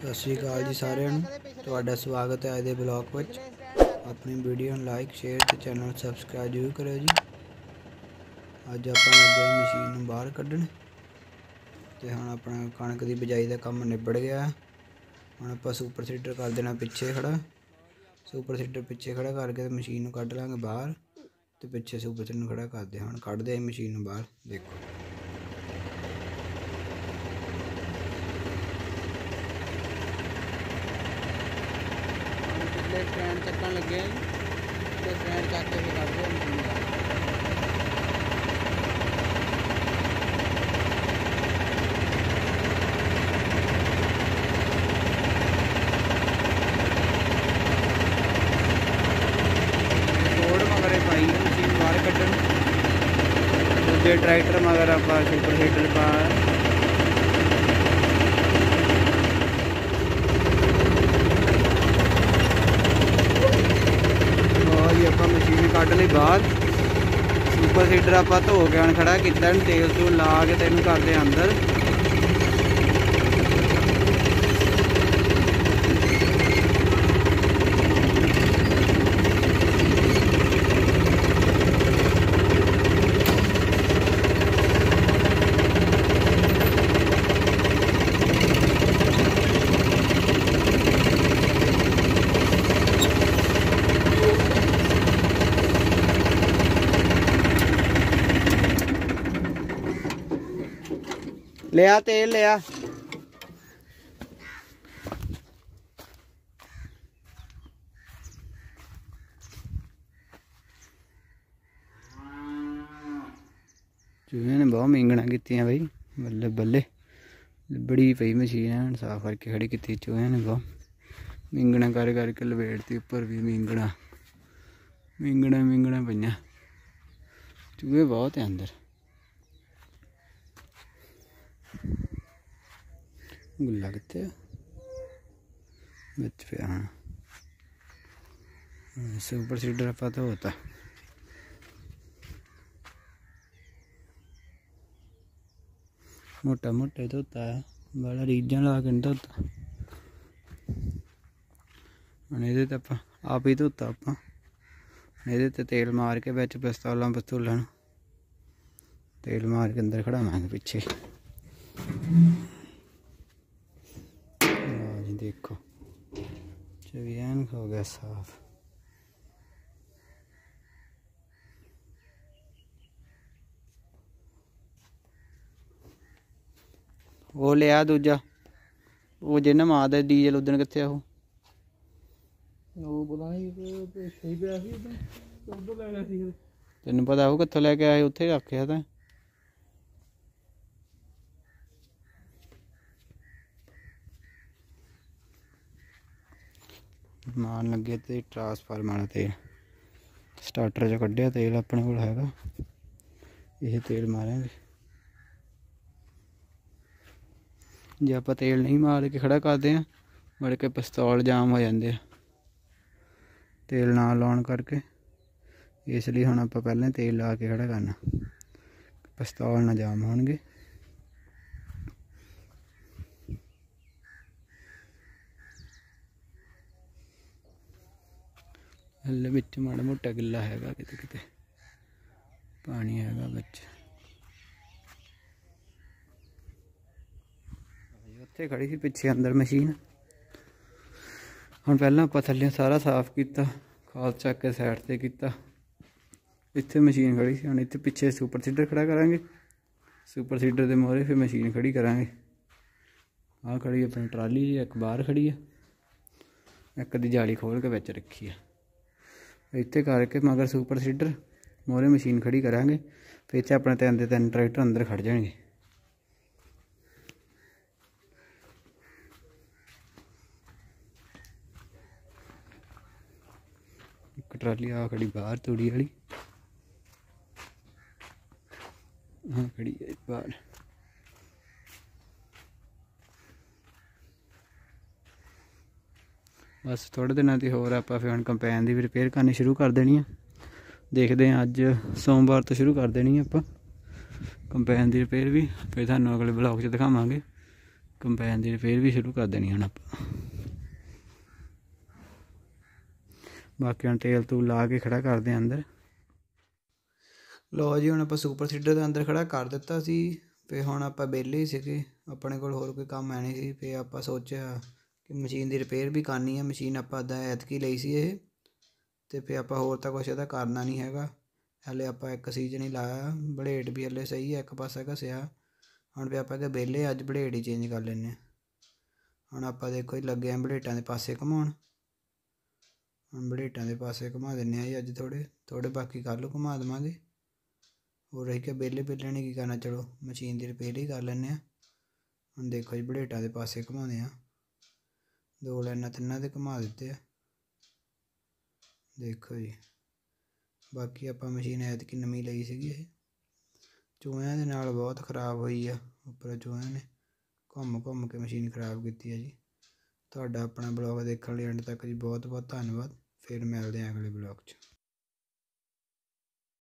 ਸਤਿ ਸ਼੍ਰੀ ਅਕਾਲ ਜੀ ਸਾਰਿਆਂ ਨੂੰ। ਤੁਹਾਡਾ ਸਵਾਗਤ ਹੈ ਅੱਜ ਦੇ ਬਲੌਗ ਵਿੱਚ। ਆਪਣੀ ਵੀਡੀਓ ਨੂੰ ਲਾਈਕ ਸ਼ੇਅਰ ਤੇ ਚੈਨਲ ਨੂੰ ਸਬਸਕ੍ਰਾਈਬ ਜ਼ਰੂਰ ਕਰਿਓ ਜੀ। ਅੱਜ ਆਪਾਂ ਲੱਗੇ ਮਸ਼ੀਨ ਨੂੰ ਬਾਹਰ ਕੱਢਣ ਤੇ ਹੁਣ ਆਪਣਾ ਕਣਕ ਦੀ ਬਿਜਾਈ ਦਾ ਕੰਮ ਨਿਬੜ ਗਿਆ। ਹੁਣ ਆਪਾਂ ਸੁਪਰ ਸੀਡਰ ਕਰ ਦੇਣਾ ਪਿੱਛੇ ਖੜਾ। ਸੁਪਰ ਸੀਡਰ ਪਿੱਛੇ ਖੜਾ ਕਰਕੇ ਤੇ ਮਸ਼ੀਨ ਨੂੰ ਕੱਢ ਲਾਂਗੇ ਬਾਹਰ ਤੇ ਪਿੱਛੇ ਸੁਪਰ ਸੀਡਰ ਨੂੰ ਖੜਾ ਕਰਦੇ। ਹੁਣ ਕੱਢਦੇ ਆ ਮਸ਼ੀਨ ਨੂੰ ਬਾਹਰ। ਦੇਖੋ स्टैंड चक्कन लगे तो स्टैंड चक के कर दो रोड मगर पाई मशीन बाहर कटन दूजे ट्रैक्टर मगर आप सुपर सीडर पा ਆਪਾਂ ਮਸ਼ੀਨ ਕੱਢ ਲਈ ਬਾਹਰ। ਸੁਪਰ ਸੀਡਰ ਆਪਾਂ ਧੋ ਕੇ ਆਣ ਖੜਾ ਕੀਤਾ, ਤੇਲ ਤੂਲ ਲਾ ਕੇ ਤੈਨੂੰ ਕਰਦੇ ਅੰਦਰ। लिया तेल लिया चूहे ने बहुत मींगना की बई। बल्ले बल्ले बड़ी पई मशीन है साफ करके खड़ी की। चूहे ने बहुत मींगना कर करके लपेटती उपर भी मींगना मींगना मींगना पईया। चूहे बहुत है अंदर। गुल्ला कितने बच पे। हाँ सुपर सीडर आप तो होता मोटा मोटा धोता है, बड़ा रीझा ला के नहीं धोता। हम ये आप ही धोता आप ये तेल मार के बिच पिस्तौलों पस्तूलों तेल मार के अंदर खड़ावांगे पिछे। देखो चवियान हो गया साफ। वो लिया दूजा वो जिन्हें मार दे डीजल उदन कितने तेन पता वो कितों लैके आए उत्थे रखे तो मान लगे तो ट्रांसफार्म वाला तेल स्टार्टर जो कढ़िया तेल अपने को हैगा। यह तेल मारेंगे जे आप तेल नहीं मार के खड़ा करते हैं बड़ के पिस्तौल जाम हो जाते तेल ना लाउन करके। इसलिए हम आप पहले तेल ला के खड़ा करना पिस्तौल ना जाम होणगे। हल्ले बिच माड़ा मोटा गिला हैगा किते किते पानी हैगा बिच। उत्थे खड़ी सी पिछे अंदर मशीन। हम पहला आप थल्ले सारा साफ किया, खाद चक के साइड से किया। इत्थे मशीन खड़ी सी। हम इत्थे पिछे सुपर सीडर खड़ा करांगे। सुपर सीडर के मोहरे फिर मशीन खड़ी करांगे। आ खड़ी अपनी ट्राली जी, एक बाहर खड़ी है, एक दी जाली खोल के बिच रखी है। इत्थे करके मगर सुपर सीडर मोहरे मशीन खड़ी करांगे। फिर अपने तीन ट्रैक्टर अंदर खड़ जाएंगे। एक ट्राली आ खड़ी बाहर तूड़ी वाली, हाँ खड़ी है बाहर। बस थोड़े दिनों की होर आप फिर हम कंपैन की भी रिपेयर करनी शुरू कर देनी है। देखते हैं अज सोमवार तो शुरू कर देनी है आप कंपैन की रिपेयर भी। फिर थानू अगले ब्लॉग च दिखावांगे ਕੰਬਾਈਨ ਦੀ ਰਿਪੇਅਰ ਵੀ ਸ਼ੁਰੂ ਕਰ ਦੇਣੀ ਹੁਣ ਆਪਾਂ। ਬਾਕੀ ਹੁਣ ਤੇਲ ਤੂਲ ਲਾ ਕੇ ਖੜਾ ਕਰਦੇ ਹਾਂ ਅੰਦਰ। ਲਓ ਜੀ, ਹੁਣ ਆਪਾਂ ਸੁਪਰ ਸੀਡਰ ਦੇ ਅੰਦਰ ਖੜਾ ਕਰ ਦਿੱਤਾ ਸੀ। ਫਿਰ ਹੁਣ ਆਪਾਂ ਵਿਹਲੇ ਹੀ ਸੀਗੇ, ਆਪਣੇ ਕੋਲ ਹੋਰ ਕੋਈ ਕੰਮ ਹੈ ਨਹੀਂ ਸੀ। ਫਿਰ ਆਪਾਂ ਸੋਚਿਆ ਕਿ ਮਸ਼ੀਨ ਦੀ ਰਿਪੇਅਰ ਵੀ ਕਰਨੀ ਹੈ। ਮਸ਼ੀਨ ਆਪਾਂ ਇੱਦਾਂ ਐਤਕੀ ਲਈ ਸੀ ਇਹ, ਅਤੇ ਫਿਰ ਆਪਾਂ ਹੋਰ ਤਾਂ ਕੁਛ ਇਹਦਾ ਕਰਨਾ ਨਹੀਂ ਹੈਗਾ। ਹਲੇ ਆਪਾਂ ਇੱਕ ਸੀਜ਼ਨ ਹੀ ਲਾਇਆ, ਬਲੇਡ ਵੀ ਹਲੇ ਸਹੀ ਹੈ, ਇੱਕ ਪਾਸਾ ਘਸਿਆ। ਹੁਣ ਵੀ ਆਪਾਂ ਕਿ ਵਿਹਲੇ ਅੱਜ ਬਲੇਡ ਹੀ ਚੇਂਜ ਕਰ ਲੈਂਦੇ ਹਾਂ। ਹੁਣ ਆਪਾਂ ਦੇਖੋ ਜੀ ਲੱਗੇ ਹਾਂ ਬਲੇਡਾਂ ਦੇ ਪਾਸੇ ਘੁਮਾਉਣ। ਹੁਣ ਬਲੇਡਾਂ ਦੇ ਪਾਸੇ ਘੁਮਾ ਦਿੰਦੇ ਹਾਂ ਜੀ ਅੱਜ ਥੋੜ੍ਹੇ, ਬਾਕੀ ਕੱਲ੍ਹ ਨੂੰ ਘੁਮਾ ਦੇਵਾਂਗੇ। ਹੋਰ ਰਹੀ ਕਿ ਵਿਹਲੇ ਨੇ ਕੀ ਕਰਨਾ, ਚਲੋ ਮਸ਼ੀਨ ਦੀ ਰਿਪੇਅਰ ਹੀ ਕਰ ਲੈਂਦੇ ਹਾਂ। ਹੁਣ ਦੇਖੋ ਜੀ ਬਲੇਡਾਂ ਦੇ ਪਾਸੇ ਘੁਮਾਉਂਦੇ ਹਾਂ, 2 ਲਾਈਨਾਂ 3 ਦੇ ਘੁਮਾ ਦਿੱਤੇ ਆ। ਦੇਖੋ ਜੀ, ਬਾਕੀ ਆਪਾਂ ਮਸ਼ੀਨ ਐਤਕੀ ਨਵੀਂ ਲਈ ਸੀਗੀ, ਇਹ ਚੂਹਿਆਂ ਦੇ ਨਾਲ ਬਹੁਤ ਖ਼ਰਾਬ ਹੋਈ ਆ। ਉੱਪਰ ਚੂਹਿਆਂ ਨੇ ਘੁੰਮ ਕੇ ਮਸ਼ੀਨ ਖ਼ਰਾਬ ਕੀਤੀ ਹੈ ਜੀ। ਤੁਹਾਡਾ ਆਪਣਾ ਬਲੌਗ ਦੇਖਣ ਲਈ ਐਂਡ ਤੱਕ ਜੀ ਬਹੁਤ ਬਹੁਤ ਧੰਨਵਾਦ। ਫਿਰ ਮਿਲਦੇ ਹਾਂ ਅਗਲੇ ਬਲੌਗ 'ਚ।